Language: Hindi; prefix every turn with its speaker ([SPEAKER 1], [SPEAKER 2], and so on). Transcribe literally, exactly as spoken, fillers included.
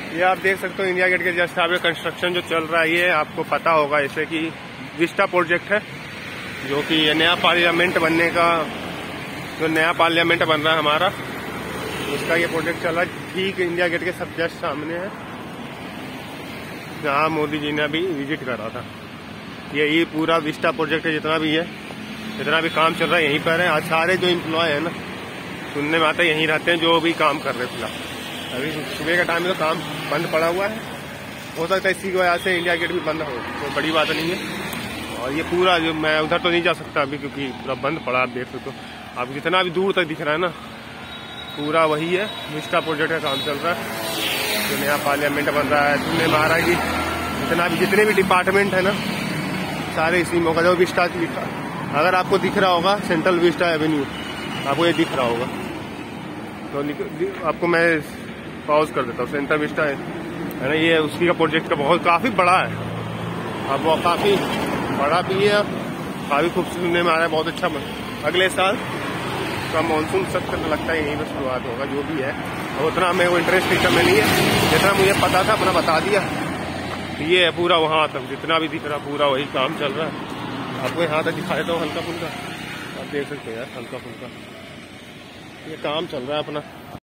[SPEAKER 1] ये आप देख सकते हो इंडिया गेट के जस्ट आगे कंस्ट्रक्शन जो चल रहा है, ये आपको पता होगा जैसे कि विस्टा प्रोजेक्ट है, जो कि नया पार्लियामेंट बनने का, जो नया पार्लियामेंट बन रहा है हमारा, उसका ये प्रोजेक्ट चल रहा है। ठीक इंडिया गेट के सब जस्ट सामने है, जहाँ मोदी जी ने अभी विजिट करा था। यही पूरा विस्टा प्रोजेक्ट है, जितना भी है, जितना भी काम चल रहा है यहीं पर है। आज सारे जो एम्प्लॉय है ना, सुनने में आता है यहीं रहते हैं, जो भी काम कर रहे हैं फिलहाल। अभी सुबह का टाइम में तो काम बंद पड़ा हुआ है, हो सकता है इसी की वजह से इंडिया गेट भी बंद हो, कोई बड़ी बात नहीं है। और ये पूरा जो, मैं उधर तो नहीं जा सकता अभी क्योंकि पूरा बंद पड़ा, आप देख सकते हो। आप जितना भी दूर तक दिख रहा है ना, पूरा वही है, विस्टा प्रोजेक्ट का काम चल रहा है, जो नया पार्लियामेंट बन रहा है। सुनने में आ रहा है कि जितना भी जितने भी डिपार्टमेंट है ना, सारे इसी मौका जो विस्टा लिखा, अगर आपको दिख रहा होगा सेंट्रल विस्टा एवेन्यू, आपको ये दिख रहा होगा तो आपको मैं पॉज कर देता हूँ। सेंट्रल विस्टा है ना, ये उसी का प्रोजेक्ट का बहुत काफी बड़ा है, अब वो काफी बड़ा भी है, काफी खूबसूरत सुनने में आ रहा है, बहुत अच्छा बन। अगले साल का मानसून सत्र लगता है यहीं पर शुरुआत होगा, जो भी है। और उतना मेरे को इंटरेस्ट नहीं में नहीं है, जितना मुझे पता था अपना बता दिया। ये है पूरा वहाँ तक जितना भी दिख रहा, पूरा वही काम चल रहा है। आपको यहाँ तक दिखा देता हूँ हल्का फुल्का, आप देख सकते हैं यार, हल्का फुल्का ये काम चल रहा है अपना।